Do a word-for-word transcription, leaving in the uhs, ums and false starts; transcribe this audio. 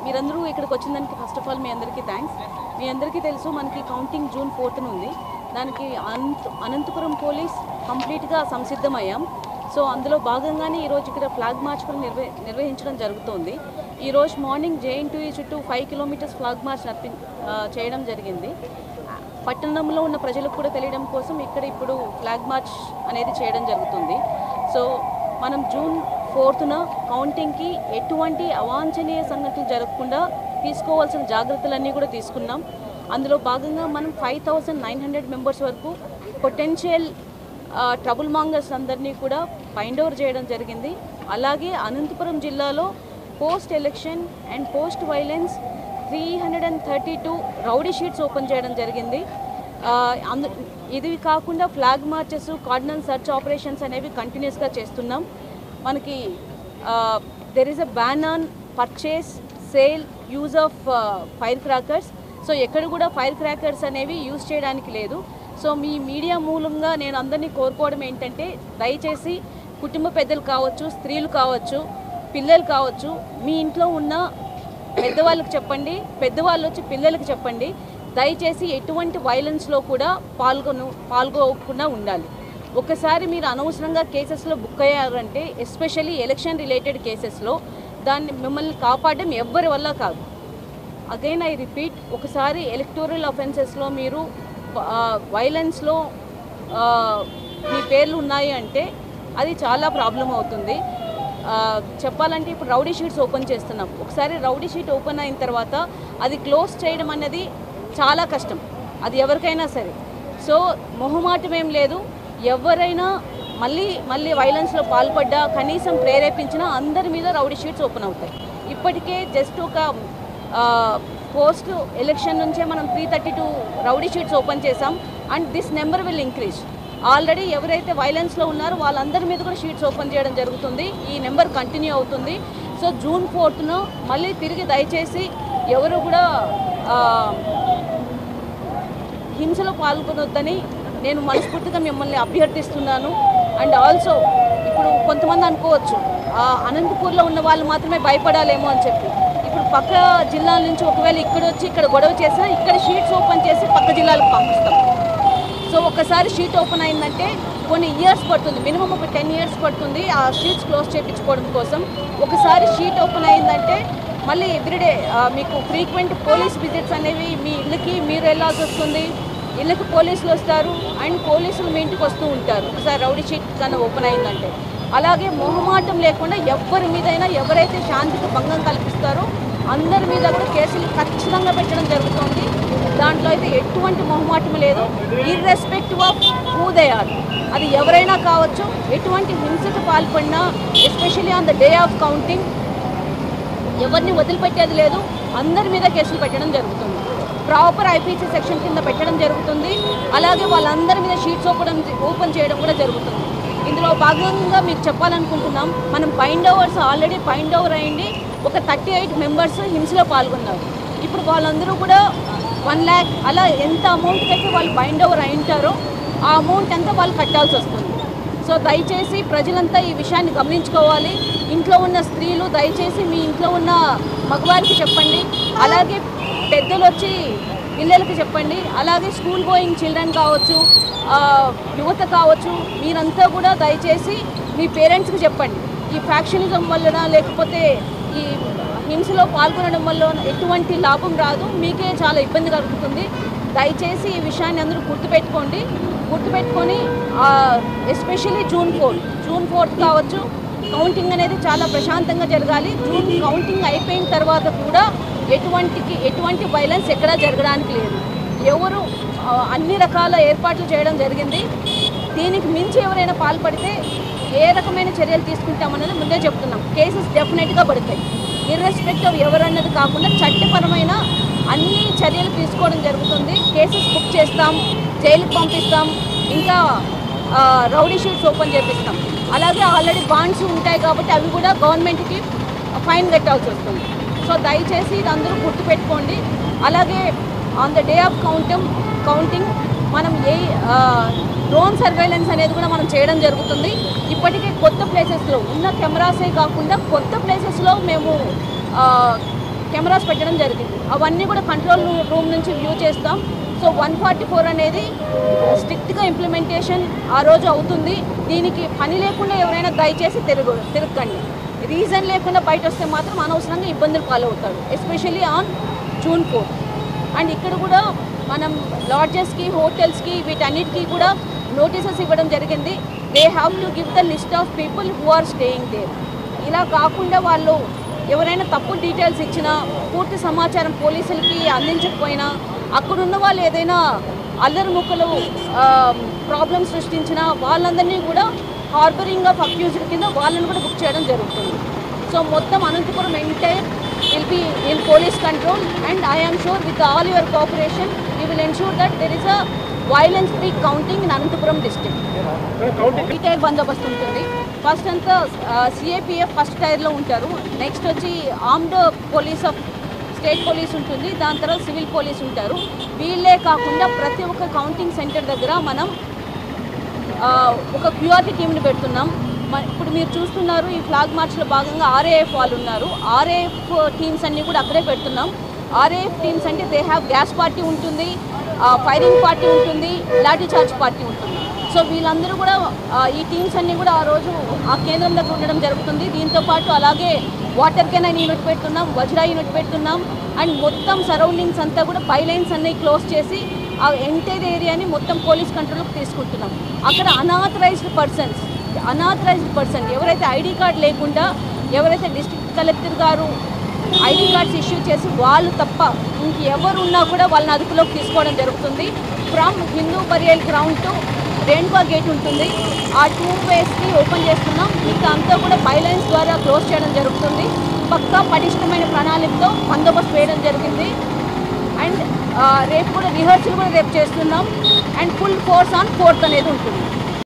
మీరందరూ ఇక్కడికి వచ్చిన దానికి ఫస్ట్ ఆఫ్ ఆల్ మీ అందరికీ థ్యాంక్స్. మీ అందరికీ తెలుసు మనకి కౌంటింగ్ జూన్ ఫోర్త్న ఉంది. దానికి అనంత అనంతపురం పోలీస్ కంప్లీట్గా సంసిద్ధమయ్యాం. సో అందులో భాగంగానే ఈరోజు ఇక్కడ ఫ్లాగ్ మార్చ్ కూడా నిర్వ నిర్వహించడం జరుగుతుంది. ఈరోజు మార్నింగ్ జేఎన్టీయూ చుట్టూ ఫైవ్ కిలోమీటర్స్ ఫ్లాగ్ మార్చ్ నడిపి చేయడం జరిగింది. పట్టణంలో ఉన్న ప్రజలకు కూడా తెలియడం కోసం ఇక్కడ ఇప్పుడు ఫ్లాగ్ మార్చ్ అనేది చేయడం జరుగుతుంది. సో మనం జూన్ ఫోర్త్న కౌంటింగ్కి ఎటువంటి అవాంఛనీయ సంఘటనలు జరగకుండా తీసుకోవాల్సిన జాగ్రత్తలన్నీ కూడా తీసుకున్నాం. అందులో భాగంగా మనం five thousand nine hundred members వరకు పొటెన్షియల్ ట్రబుల్ మాంగర్స్ అందరినీ కూడా ఫైండ్ ఓవర్ చేయడం జరిగింది. అలాగే అనంతపురం జిల్లాలో post election and post violence three hundred and thirty two rowdy sheets open చేయడం జరిగింది. అందు ఇది కాకుండా flag marches, cardinal search operations అనేవి కంటిన్యూస్గా చేస్తున్నాం. మనకి there is a ban on purchase, sale, use of fire crackers. So ఎక్కడ కూడా ఫైర్ క్రాకర్స్ అనేవి యూజ్ చేయడానికి లేదు. సో మీ మీడియా మూలంగా నేను అందరినీ కోరుకోవడం ఏంటంటే దయచేసి కుటుంబ పెద్దలు కావచ్చు, స్త్రీలు కావచ్చు, పిల్లలు కావచ్చు, మీ ఇంట్లో ఉన్న పెద్దవాళ్ళకి చెప్పండి, పెద్దవాళ్ళు వచ్చి పిల్లలకి చెప్పండి. దయచేసి ఎటువంటి వైలెన్స్లో కూడా పాల్గొను పాల్గొనకుండా ఉండాలి. ఒకసారి మీరు అనవసరంగా కేసెస్లో బుక్ అయ్యారంటే, ఎస్పెషల్లీ ఎలక్షన్ రిలేటెడ్ కేసెస్లో, దాన్ని మిమ్మల్ని కాపాడడం ఎవ్వరి వల్ల కాదు. అగైన్ ఐ రిపీట్, ఒకసారి ఎలక్టోరల్ అఫెన్సెస్లో మీరు వైలెన్స్లో మీ పేర్లు ఉన్నాయి అంటే అది చాలా ప్రాబ్లం అవుతుంది. చెప్పాలంటే ఇప్పుడు రౌడీ షీట్స్ ఓపెన్ చేస్తున్నాం. ఒకసారి రౌడీ షీట్ ఓపెన్ అయిన తర్వాత అది క్లోజ్ చేయడం అన్నది చాలా కష్టం, అది ఎవరికైనా సరే. సో మొహమాటం ఏం లేదు. ఎవరైనా మళ్ళీ మళ్ళీ వైలెన్స్లో పాల్పడ్డా, కనీసం ప్రేరేపించినా అందరి మీద రౌడీ షీట్స్ ఓపెన్ అవుతాయి. ఇప్పటికే జస్ట్ ఒక పోస్ట్ ఎలక్షన్ నుంచే మనం three thirty two rowdy sheets open చేసాం. And this number will increase. Already ఎవరైతే వైలెన్స్లో ఉన్నారో వాళ్ళందరి మీద కూడా షీట్స్ ఓపెన్ చేయడం జరుగుతుంది. ఈ నెంబర్ కంటిన్యూ అవుతుంది. సో జూన్ ఫోర్త్ను మళ్ళీ తిరిగి దయచేసి ఎవరు కూడా హింసలో పాల్గొనొద్దని నేను మనస్ఫూర్తిగా మిమ్మల్ని అభ్యర్థిస్తున్నాను. అండ్ ఆల్సో ఇప్పుడు కొంతమంది అనుకోవచ్చు అనంతపూర్లో ఉన్న వాళ్ళు మాత్రమే భయపడాలేమో అని చెప్పి. ఇప్పుడు పక్క జిల్లాల నుంచి ఒకవేళ ఇక్కడ వచ్చి ఇక్కడ గొడవ చేసినా ఇక్కడ షీట్స్ ఓపెన్ చేసి పక్క జిల్లాలకు పంపిస్తాం. సో ఒకసారి షీట్ ఓపెన్ అయిందంటే కొన్ని ఇయర్స్ పడుతుంది, మినిమం ఒక టెన్ ఇయర్స్ పడుతుంది ఆ షీట్స్ క్లోజ్ చేయించుకోవడం కోసం. ఒకసారి షీట్ ఓపెన్ అయిందంటే మళ్ళీ ఎవ్రీడే మీకు ఫ్రీక్వెంట్ పోలీస్ విజిట్స్ అనేవి మీ ఇళ్ళకి మీరు వెళ్ళాల్సి వస్తుంది. ఇళ్ళకి పోలీసులు వస్తారు అండ్ పోలీసులు మీ ఇంటికి వస్తూ ఉంటారు ఒకసారి రౌడీ షీట్ కన్నా ఓపెన్ అయిందంటే. అలాగే మొహమాటం లేకుండా ఎవరి మీదైనా ఎవరైతే శాంతికి భంగం కల్పిస్తారో అందరి మీద కూడా కేసులు ఖచ్చితంగా పెట్టడం జరుగుతుంది. దాంట్లో అయితే ఎటువంటి మొహమాటం లేదు. Irrespective of who they are, అది ఎవరైనా కావచ్చు, ఎటువంటి హింసకు పాల్పడినా, especially on the day of counting ఎవరిని వదిలిపెట్టేది లేదు. అందరి మీద కేసులు పెట్టడం జరుగుతుంది. ప్రాపర్ ఐపీసీ సెక్షన్ కింద పెట్టడం జరుగుతుంది. అలాగే వాళ్ళందరి మీద షీట్స్ ఓపెన్ ఓపెన్ చేయడం కూడా జరుగుతుంది. ఇందులో భాగంగా మీకు చెప్పాలనుకుంటున్నాం, మనం bind overs already bind over అయ్యింది. ఒక థర్టీ ఎయిట్ మెంబర్స్ హింసలో పాల్గొన్నారు. ఇప్పుడు వాళ్ళందరూ కూడా వన్ ల్యాక్ అలా ఎంత అమౌంట్కి అయితే వాళ్ళు బైండ్ ఓవర్ అయి ఉంటారో ఆ అమౌంట్ అంతా వాళ్ళు కట్టాల్సి వస్తుంది. సో దయచేసి ప్రజలంతా ఈ విషయాన్ని గమనించుకోవాలి. ఇంట్లో ఉన్న స్త్రీలు దయచేసి మీ ఇంట్లో ఉన్న మగవారికి చెప్పండి. అలాగే పెద్దలు వచ్చి పిల్లలకి చెప్పండి. అలాగే స్కూల్ గోయింగ్ చిల్డ్రన్ కావచ్చు, యువత కావచ్చు, మీరంతా కూడా దయచేసి మీ పేరెంట్స్కి చెప్పండి. ఈ ఫ్యాక్షనిజం వలన లేకపోతే ఈ హింసలో పాల్గొనడం వల్ల ఎటువంటి లాభం రాదు, మీకే చాలా ఇబ్బంది కలుగుతుంది. దయచేసి ఈ విషయాన్ని అందరూ గుర్తుపెట్టుకోండి. గుర్తుపెట్టుకొని especially June fourth June fourth కావచ్చు కౌంటింగ్ అనేది చాలా ప్రశాంతంగా జరగాలి. జూన్ కౌంటింగ్ అయిపోయిన తర్వాత కూడా ఎటువంటికి ఎటువంటి వైలెన్స్ ఎక్కడా జరగడానికి లేదు. ఎవరు అన్ని రకాల ఏర్పాట్లు చేయడం జరిగింది. దీనికి మించి ఎవరైనా పాల్పడితే ఏ రకమైన చర్యలు తీసుకుంటామన్నది ముందే చెప్తున్నాం. కేసెస్ డెఫినెట్గా పడతాయి. ఇర్రెస్పెక్టివ్ ఎవరన్నది కాకుండా చట్టపరమైన అన్ని చర్యలు తీసుకోవడం జరుగుతుంది. కేసెస్ బుక్ చేస్తాం, జైలుకి పంపిస్తాం, ఇంకా రౌడీ షీట్స్ ఓపెన్ చేపిస్తాం. అలాగే ఆల్రెడీ బాండ్స్ ఉంటాయి కాబట్టి అవి కూడా గవర్నమెంట్కి ఫైన్ కట్టాల్సి వస్తుంది. సో దయచేసి ఇది అందరూ గుర్తుపెట్టుకోండి. అలాగే on the day of counting counting మనం ఏ డ్రోన్ సర్వేలెన్స్ అనేది కూడా మనం చేయడం జరుగుతుంది. ఇప్పటికే కొత్త ప్లేసెస్లో ఉన్న కెమెరాసే కాకుండా కొత్త ప్లేసెస్లో మేము కెమెరాస్ పెట్టడం జరిగింది. అవన్నీ కూడా కంట్రోల్ రూమ్ నుంచి వ్యూ చేస్తాం. సో వన్ ఫార్టీ ఫోర్ అనేది స్ట్రిక్ట్గా ఇంప్లిమెంటేషన్ ఆ రోజు అవుతుంది. దీనికి పని లేకుండా ఎవరైనా దయచేసి తిరుగు తిరగండి. రీజన్ లేకుండా బయట వస్తే మాత్రం అనవసరంగా ఇబ్బందులు పాలవుతాడు, especially on June fourth. And ఇక్కడ కూడా మనం లాడ్జెస్కి, హోటల్స్కి, వీటన్నిటికీ కూడా నోటీసెస్ ఇవ్వడం జరిగింది. They have to give the list of people who are staying there. ఇలా కాకుండా వాళ్ళు ఎవరైనా తప్పు డీటెయిల్స్ ఇచ్చినా, పూర్తి సమాచారం పోలీసులకి అందించకపోయినా, అక్కడున్న వాళ్ళు ఏదైనా అల్లరి ముక్కలు ప్రాబ్లమ్స్ సృష్టించినా వాళ్ళందరినీ కూడా హార్బరింగ్ ఆఫ్ అక్యూజ్డ్ కింద వాళ్ళని కూడా బుక్ చేయడం జరుగుతుంది. సో మొత్తం Anantapuram entire will be in police control. And I am sure with all your cooperation you will ensure that there is a violence free counting in Anantapuram district. Detail బందోబస్తు ఉంటుంది. First అంతా CAPF first టైర్లో ఉంటారు. Next వచ్చి armed police of state police ఉంటుంది. దాని తర్వాత civil police ఉంటారు. వీళ్ళే కాకుండా ప్రతి ఒక్క కౌంటింగ్ సెంటర్ దగ్గర మనం ఒక క్యూఆర్టీ టీంని పెడుతున్నాం. ఇప్పుడు మీరు చూస్తున్నారు, ఈ ఫ్లాగ్ మార్చ్లో భాగంగా ఆర్ఏఎఫ్ వాళ్ళు ఉన్నారు. ఆర్ఏఎఫ్ టీమ్స్ అన్నీ కూడా అక్కడే పెడుతున్నాం. ఆర్ఏఎఫ్ టీమ్స్ అంటే దే హ్యావ్ గ్యాస్ పార్టీ ఉంటుంది, ఫైరింగ్ పార్టీ ఉంటుంది, లాఠీ చార్జ్ పార్టీ ఉంటుంది. సో వీళ్ళందరూ కూడా ఈ టీమ్స్ అన్నీ కూడా ఆ రోజు ఆ కేంద్రం దగ్గర ఉండడం జరుగుతుంది. దీంతోపాటు అలాగే వాటర్ కెనైన్ యూనిట్ పెడుతున్నాం, వజ్రా యూనిట్ పెడుతున్నాం. అండ్ మొత్తం సరౌండింగ్స్ అంతా కూడా బైలైన్స్ అన్నీ క్లోజ్ చేసి ఆ ఎంటైర్ ఏరియాని మొత్తం పోలీస్ కంట్రోల్కి తీసుకుంటున్నాం. అక్కడ అనాథరైజ్డ్ పర్సన్స్ అనాథరైజ్డ్ పర్సన్ ఎవరైతే ఐడి కార్డ్ లేకుండా, ఎవరైతే డిస్ట్రిక్ట్ కలెక్టర్ గారు ఐడి కార్డ్స్ ఇష్యూ చేసి వాళ్ళు తప్ప ఇంకెవరు ఉన్నా కూడా వాళ్ళని అదుపులోకి తీసుకోవడం జరుగుతుంది. From Hindu burial ground to Renuka gate ఉంటుంది. ఆ టూ వేస్కి ఓపెన్ చేస్తున్నాం. ఇంకా అంతా కూడా బైలైన్స్ ద్వారా క్లోజ్ చేయడం జరుగుతుంది. పక్కా పటిష్టమైన ప్రణాళికతో బందోబస్తు వేయడం జరిగింది. అండ్ రేపు కూడా రిహర్సల్ కూడా రేపు చేస్తున్నాం. And full force on fourth అనేది ఉంటుంది.